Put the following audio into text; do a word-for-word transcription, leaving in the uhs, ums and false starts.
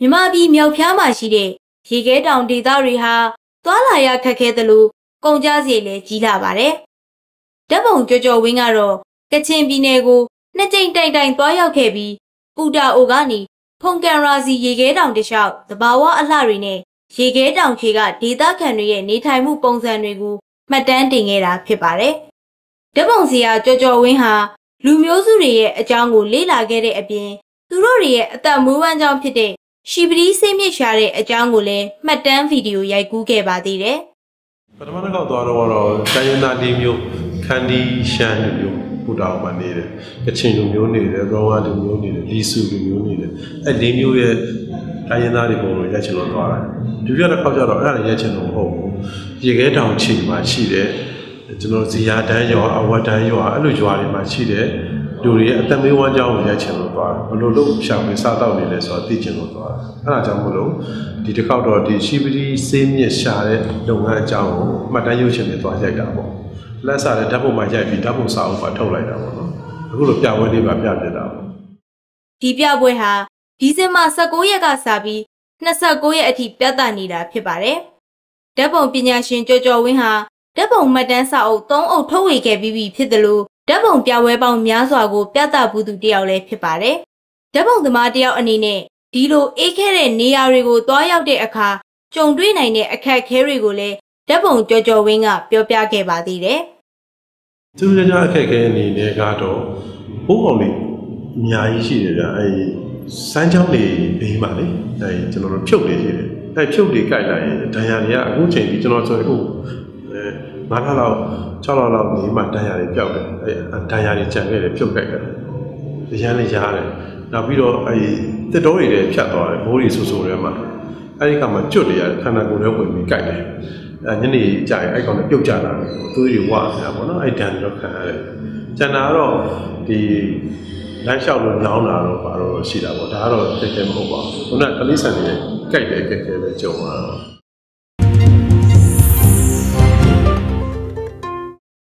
မြန်မာပြည်မြောက်ဖျားမှာရှိတဲ့ရေခဲတောင်ဒေသတွေဟာသွားလာရခက်ခဲသလိုကုန်ကျစရိတ်လည်းကြီးလာပါတယ်။ဓာတ်ပုံကြော်ကြော်ဝင်းကတော့ကချင်ပြည်နယ်ကိုနှစ်ကြိမ်တိုင်တိုင်သွားရောက်ခဲ့ပြီးပူတာအိုကနေဖုန်ကန်ရာစီရေခဲတောင်တလျှောက်သဘာဝအလှတွေနဲ့ရေခဲတောင်ခေကဒေသခံတွေရဲ့နေထိုင်မှုပုံစံတွေကိုမှတ်တမ်းတင်ခဲ့တာဖြစ်ပါတယ်။ဓာတ်ပုံဆရာကြော်ကြော်ဝင်းဟာလူမျိုးစုတွေရဲ့အကြောင်းကိုလေ့လာခဲ့တဲ့အပြင်သူတို့တွေရဲ့အသက်မွေးဝမ်းကြောင်းဖြစ်တဲ့ရှီပရီးစိတ်မြစ်ရှာတဲ့အကြောင်းကိုလည်းမှတ်တမ်းဗီဒီယိုရိုက်ကူးခဲ့ပါသေးတယ်။ပထမတစ်ခေါက်သွားတော့တော့တိုင်းရင်းသားလေးမျိုးခန္ဒီရှမ်းလူမျိုးပူတာအောင်မှာနေတယ်။ကချင်လူမျိုးနေတယ်၊ရောဝါလူမျိုးနေတယ်၊လီဆူလူမျိုးနေတယ်။အဲ့လေးမျိုးရဲ့တိုင်းရင်းသားတွေပုံလို့ရိုက်ချင်လို့သွားတာ။ဒုတိယတစ်ခေါက်ကျတော့အဲ့ဒါရိုက်ချင်လို့မဟုတ်ဘူး။ရေခဲတောင်ချီမှာရှိတယ်။ကျွန်တော်ဇီယာတန်းရွာအဝတ်တန်းရွာအဲ့လိုရွာတွေမှာရှိတယ်။လူတွေရဲ့အသက်မွေးဝမ်းကြောင်းကိုရိုက်ချင်လို့သွားတာဘလို့လို့ရှောင်ပြီးစားတော့နေလဲဆိုတော့သိချင်လို့သွားတာအဲ့ဒါကြောင့်မလို့ဒီတစ်ခေါက်တော့ဒီရှီပရီးစေးမြစ်ရှာတဲ့လုပ်ငန်းအကြောင်းကိုမှတ်တမ်းရုပ်ရှင်တွေသွားရိုက်တာပေါ့လက်စားတဲ့ဓာတ်ပုံမှာရိုက်ပြီးဓာတ်ပုံစာအုပ်မှာထုတ်လိုက်တာပေါ့နော်အခုလိုပြပွဲလေးပါပြပြတာပေါ့ဒီပြပွဲဟာဒီဇင်ဘာ၁၉ရက်ကစပြီး၂၉ရက်အထိပြသနေတာဖြစ်ပါတယ်ဓာတ်ပုံပညာရှင်ကျော်ကျော်ဝင်းဟာဓာတ်ပုံမှတ်တမ်းစာအုပ်၃အုပ်ထုတ်ဝေခဲ့ပြီးပြီဖြစ်တယ်လို့ဓာတ်ပုံပြပွဲပေါင်းများစွာကိုပြသဘူးသူတယောက်လည်းဖြစ်ပါတယ်။ဓာတ်ပုံသမားတယောက်အနေနဲ့ဒီလိုအေးခဲတဲ့နေရာတွေကိုသွားရောက်တဲ့အခါကြုံတွေ့နိုင်တဲ့အခက်အခဲတွေကိုလည်းဓာတ်ပုံကြော်ကြော်ဝင်းကပြောပြခဲ့ပါသေးတယ်။သူတို့ကအခက်အခဲအနေနဲ့ကတော့ဘိုးကောင်လေးအများကြီးရှိတယ်ဗျ။အဲစမ်းချောင်းလေးဘေးမှာလေအဲကျွန်တော်တို့ဖြုတ်နေရှိတယ်။အဲဖြုတ်တွေကြိုက်လာရင်ဒဏ်ရာတွေကအခုချိန်ကြီးကျွန်တော်ဆိုအခုအဲငါးလလောက်၆လလောက်နေမှဒဏ်ရာတွေပျောက်တယ်အဲဒဏ်ရာတွေကျန်ခဲ့တယ်ဖြုတ်ကြိုက်တယ်အရန်လေးရားတယ်နောက်ပြီးတော့အဲတစ်တော်တွေလည်းဖြတ်သွားတယ်မိုးတွေဆူဆူထဲမှာအဲဒီကမှကျွတ်နေရတယ်ခန္ဓာကိုယ်ထဲဝင်ပြီးကြိုက်တယ်အဲညနေကျရင်အဲ့ကောင်လည်းပြုတ်ကျလာတယ်သွေးတွေဝါနေတာပေါ့နော်အဲ့ဒဏ်တွေတော့ခံရတယ်ကျန်တာကတော့ဒီလမ်းလျှောက်လို့ညောင်းတာတော့ဘာလို့ရှိတာပေါ့ဒါကတော့တကယ်မဟုတ်ပါဘူးခုနကတိဆန်တွေကြိုက်တယ်ကြိုက်တယ်ပဲကြုံလာတော့